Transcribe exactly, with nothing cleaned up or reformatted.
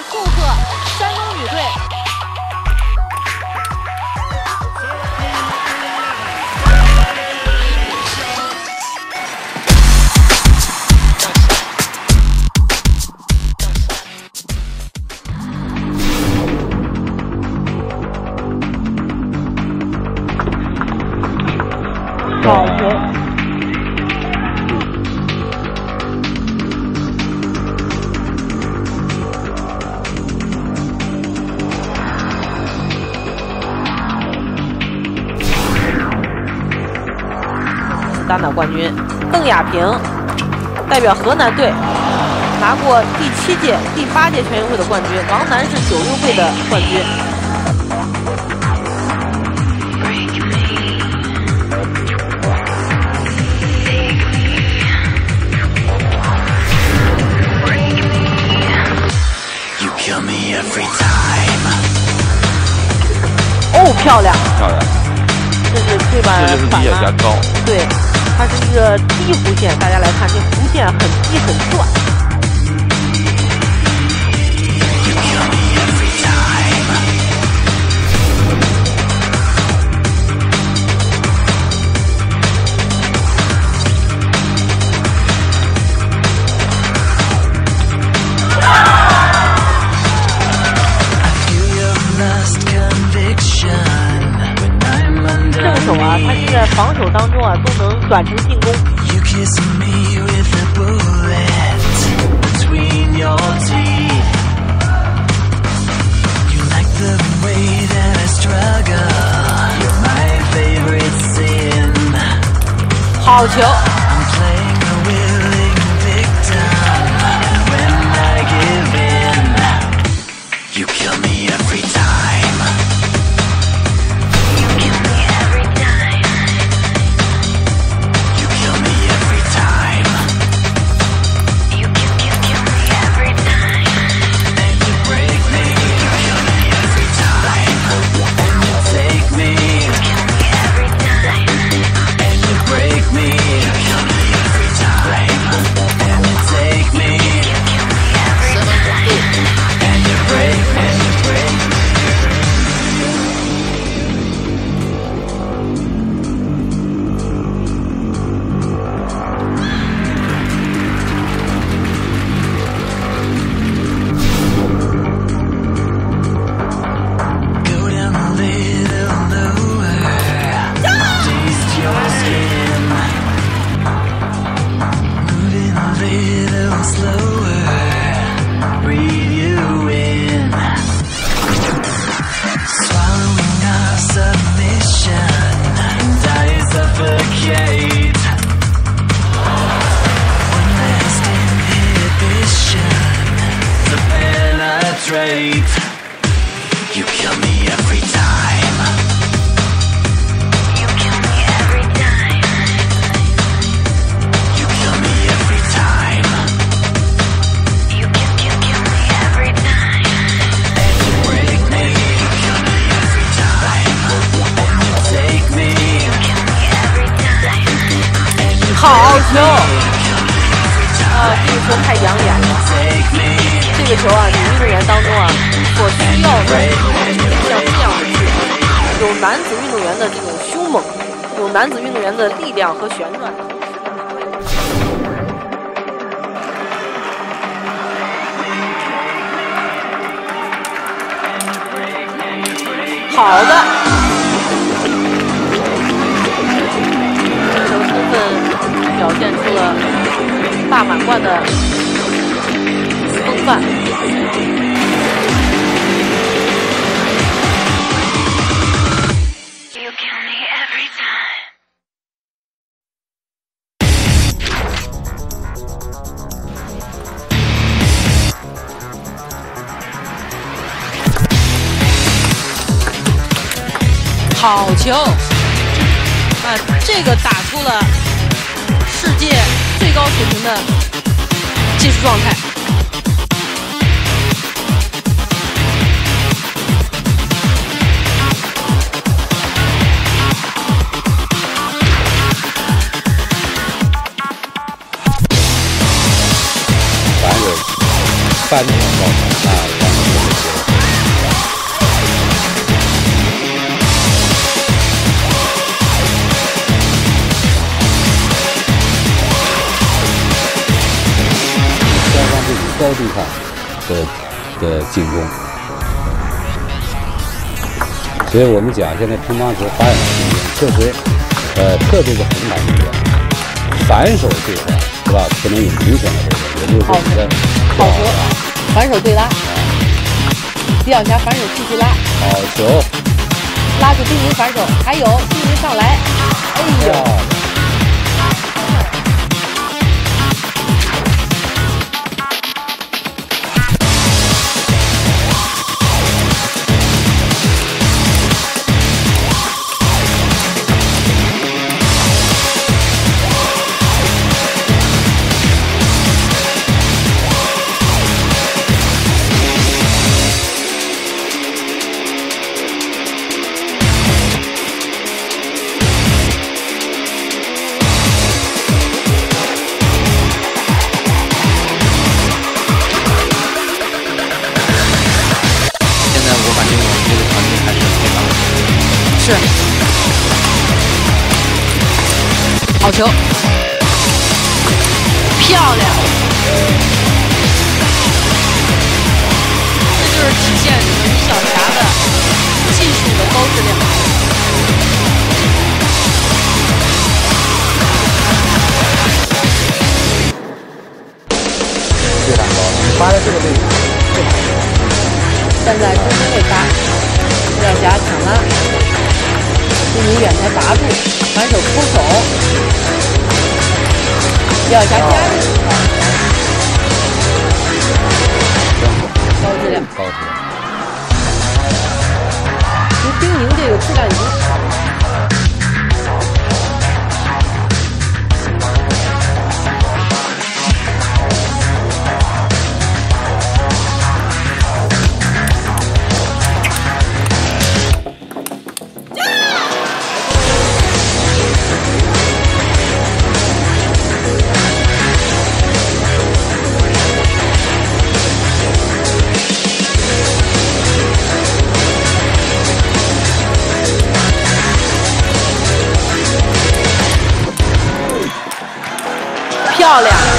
祝贺山东女队。 好球！单打冠军邓亚萍代表河南队拿过第七届、第八届全运会的冠军，王楠是九运会的冠军。 哦，漂亮！ 漂亮！ 这是对板这就是低下加高。 对，它是一个低弧线，大家来看，这弧线很低很转。手啊，他现在防守当中啊，都能转成进攻。好球！ You kill me every time. You kill me every time. You kill me every time. You kill, kill, kill me every time. And you break me. You kill me every time. And you take me. You kill me every time. And you 好球！啊，这个球太养眼了。这个球啊，女运动员当中啊，所需要的像这样的技术，有男子运动员的这种凶猛，有男子运动员的力量和旋转。好的，这球充分表现出了大满贯的风范。好球！啊，这个打出了世界最高水平的技术状态。 咱有半年高考，那咱们抗的的进攻。所以我们讲，现在乒乓球发展的进攻，确实，呃，特别是横打运动，反手这块是吧，不能有明显的这个，也就是说你的好球，反手对拉，李晓霞反手继续拉， 好球， 拉住丁宁反手，还有丁宁上来，哎呦！是，好球，漂亮，这就是体现你们李晓霞的技术的高质量。 对打高，你发的这个位置最好。 站在中间位发，李晓霞抢拉。丁宁远台拔住，反手抠手，李晓霞加入，高质量， 高质量。 其实丁宁这个质量已经好了。漂亮。